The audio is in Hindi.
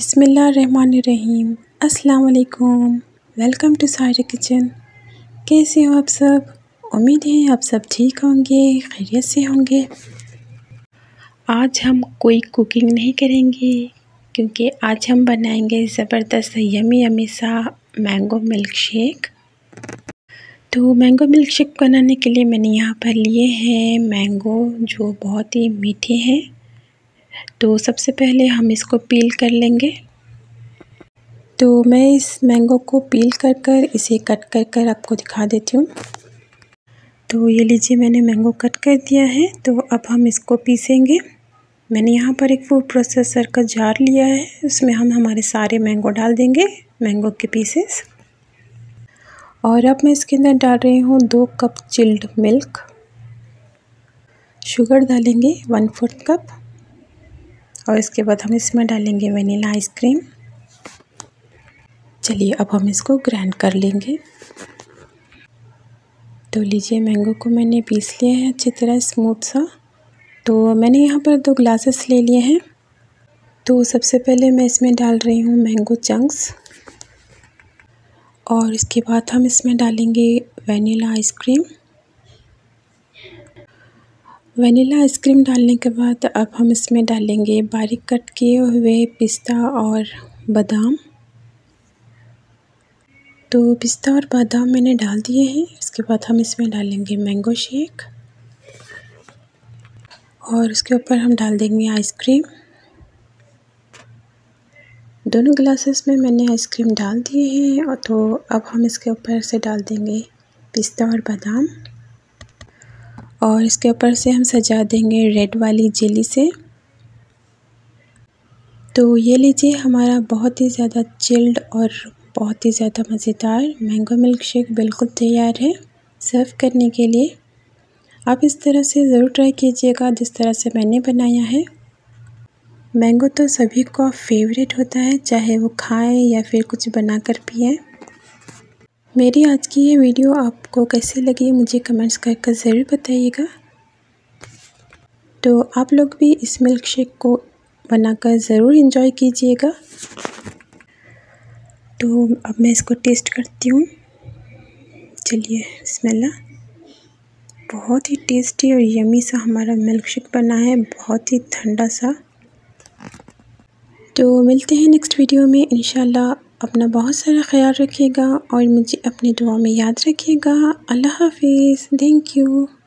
बिस्मिल्लाहिर्रहमानिर्रहीम। अस्सलाम वालेकुम। Welcome to Saira kitchen. कैसे हो आप सब? उम्मीद है आप सब ठीक होंगे, खैरियत से होंगे। आज हम कोई कुकिंग नहीं करेंगे क्योंकि आज हम बनाएंगे ज़बरदस्त यमी यमी सा मैंगो मिल्क शेक। तो मैंगो मिल्क शेक बनाने के लिए मैंने यहाँ पर लिए हैं मैंगो जो बहुत ही मीठे हैं। तो सबसे पहले हम इसको पील कर लेंगे। तो मैं इस मैंगो को पील कर इसे कट कर आपको दिखा देती हूँ। तो ये लीजिए, मैंने मैंगो कट कर दिया है। तो अब हम इसको पीसेंगे। मैंने यहाँ पर एक फूड प्रोसेसर का जार लिया है, उसमें हम हमारे सारे मैंगो डाल देंगे, मैंगो के पीसेस। और अब मैं इसके अंदर डाल रही हूँ 2 कप चिल्ड मिल्क। शुगर डालेंगे 1/4 कप। और इसके बाद हम इसमें डालेंगे वनीला आइसक्रीम। चलिए अब हम इसको ग्राइंड कर लेंगे। तो लीजिए, मैंगो को मैंने पीस लिया है अच्छी तरह स्मूथ सा। तो मैंने यहाँ पर 2 ग्लासेस ले लिए हैं। तो सबसे पहले मैं इसमें डाल रही हूँ मैंगो चंक्स। और इसके बाद हम इसमें डालेंगे वनीला आइसक्रीम। वनीला आइसक्रीम डालने के बाद अब हम इसमें डालेंगे बारीक कट किए हुए पिस्ता और बादाम। तो पिस्ता और बादाम मैंने डाल दिए हैं। इसके बाद हम इसमें डालेंगे मैंगो शेक और उसके ऊपर हम डाल देंगे आइसक्रीम। दोनों ग्लासेस में मैंने आइसक्रीम डाल दिए हैं। और तो अब हम इसके ऊपर से डाल देंगे पिस्ता और बादाम। और इसके ऊपर से हम सजा देंगे रेड वाली जेली से। तो ये लीजिए, हमारा बहुत ही ज़्यादा चिल्ड और बहुत ही ज़्यादा मज़ेदार मैंगो मिल्क शेक बिल्कुल तैयार है सर्व करने के लिए। आप इस तरह से ज़रूर ट्राई कीजिएगा जिस तरह से मैंने बनाया है। मैंगो तो सभी का फेवरेट होता है, चाहे वो खाएं या फिर कुछ बनाकर पिएं। मेरी आज की ये वीडियो आपको कैसी लगी मुझे कमेंट्स करके ज़रूर बताइएगा। तो आप लोग भी इस मिल्क शेक को बनाकर ज़रूर एंजॉय कीजिएगा। तो अब मैं इसको टेस्ट करती हूँ। चलिए बिस्मिल्लाह। बहुत ही टेस्टी और यमी सा हमारा मिल्क शेक बना है, बहुत ही ठंडा सा। तो मिलते हैं नेक्स्ट वीडियो में इंशाल्लाह। अपना बहुत सारा ख्याल रखिएगा और मुझे अपनी दुआ में याद रखिएगा। अल्लाह हाफिज़। Thank you.